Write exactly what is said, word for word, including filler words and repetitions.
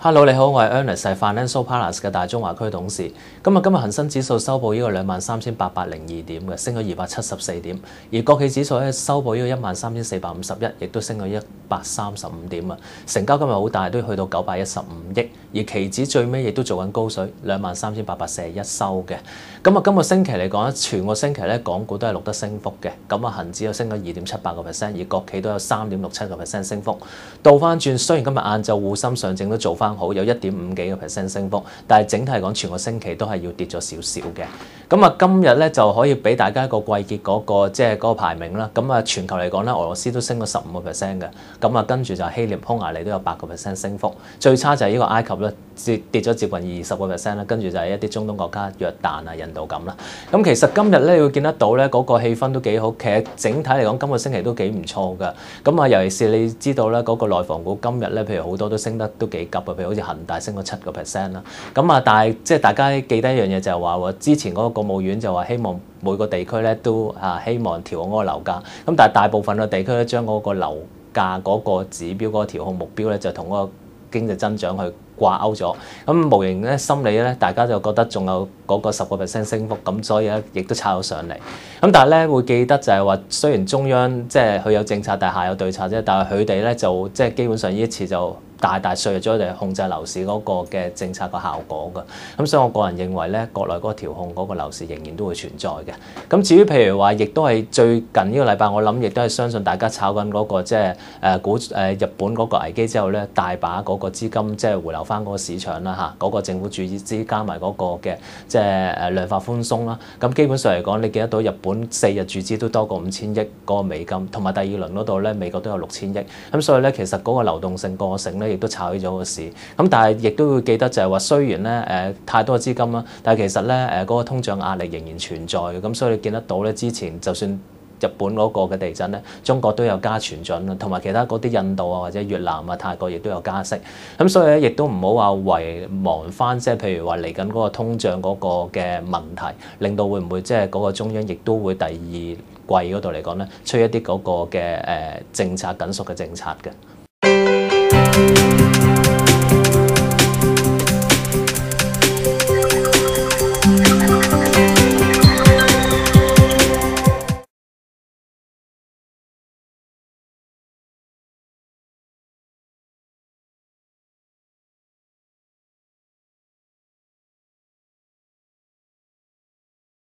Hello， 你好，我係 Ernest， 係 Financial Partners 嘅大中華區董事。今日今日恒生指數收報呢個兩萬三千八百零二點嘅，升咗二百七十四點。而國企指數咧收報呢個一萬三千四百五十一，亦都升咗一百三十五點啊。成交今日好大，都去到九百一十五億。而期指最尾亦都做緊高水，兩萬三千八百四十一收嘅。咁啊，今個星期嚟講咧，全個星期咧港股都係錄得升幅嘅。咁啊，恒指又升咗二點七八個 percent， 而國企都有三點六七個 percent 升幅。倒翻轉，雖然今日晏晝滬深上證都做翻好，有一點五幾個 percent 升幅，但係整體嚟講，全個星期都係要跌咗少少嘅。咁啊，今日咧就可以俾大家一個季結嗰個即係嗰個排名啦。咁啊，全球嚟講咧，俄羅斯都升咗十五個 percent 嘅。咁啊，跟住就希臘、匈牙利都有八個 percent 升幅。最差就係呢個埃及咧，跌跌咗接近二十個 percent 啦。跟住就係一啲中東國家，約旦啊、印度咁啦。咁其實今日咧，要見得到咧，嗰個氣氛都幾好。其實整體嚟講，今個星期都幾唔錯㗎。咁啊，尤其是你知道咧，嗰個內房股今日咧，譬如好多都升得都幾急嘅，譬如好似恒大升咗七個 percent 啦。咁啊，但係即係大家記得一樣嘢就係話，之前嗰個國務院就話希望每個地區咧都啊希望調控嗰個樓價。咁但係大部分嘅地區咧，將嗰個樓價嗰個指標嗰個調控目標咧，就同嗰個經濟增長去掛鈎咗。咁無形咧心理咧，大家就覺得仲有嗰個十個 percent 升幅，咁所以咧亦都炒咗上嚟。咁但係咧會記得就係話，雖然中央即係佢有政策，但係下有對策啫。但係佢哋咧就即係基本上呢一次就大大削弱咗佢哋控制樓市嗰個嘅政策個效果㗎。咁所以我個人認為咧，國內嗰個調控嗰個樓市仍然都會存在嘅。咁至於譬如話，亦都係最近呢個禮拜，我諗亦都係相信大家炒緊嗰個即係誒股誒日本嗰個危機之後咧，大把嗰個資金即係回流翻嗰個市場啦嚇，嗰個政府注資加埋嗰個嘅即係誒量化寬鬆啦。咁基本上嚟講，你記得到日本四日注資都多過五千億嗰個美金，同埋第二輪嗰度咧，美國都有六千億。咁所以咧，其實嗰個流動性過剩咧，亦都炒起咗個市。咁但係亦都會記得就係話，雖然咧誒、呃、太多資金啦，但係其實咧誒嗰個通脹壓力仍然存在嘅。咁所以你見得到咧，之前就算日本嗰個嘅地震咧，中國都有加存準啦，同埋其他嗰啲印度啊或者越南啊、泰國亦都有加息。咁所以咧，亦都唔好話遺忘翻，即係譬如話嚟緊嗰個通脹嗰個嘅問題，令到會唔會即係嗰個中央亦都會第二季嗰度嚟講咧，出一啲嗰個嘅誒政策緊縮嘅政策嘅。